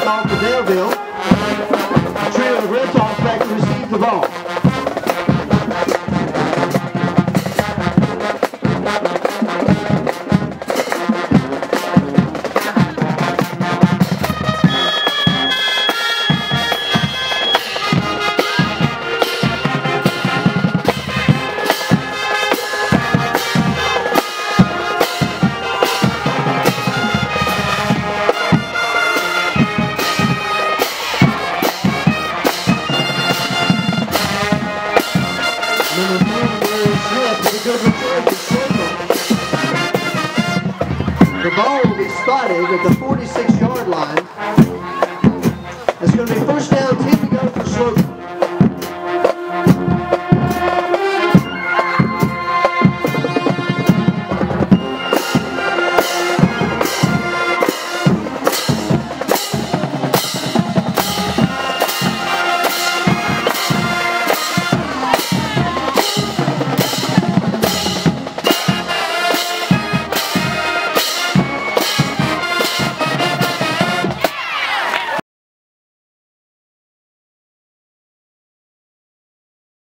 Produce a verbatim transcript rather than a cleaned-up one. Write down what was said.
off to Delville. The trio of Red Sox back to receive the ball. The ball will be spotted at the forty-six yard line.